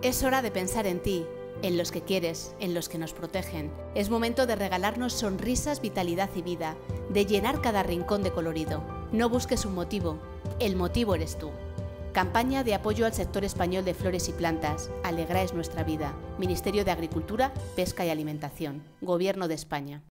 Es hora de pensar en ti, en los que quieres, en los que nos protegen. Es momento de regalarnos sonrisas, vitalidad y vida, de llenar cada rincón de colorido. No busques un motivo, el motivo eres tú. Campaña de apoyo al sector español de flores y plantas. Alegráis nuestra vida. Ministerio de Agricultura, Pesca y Alimentación. Gobierno de España.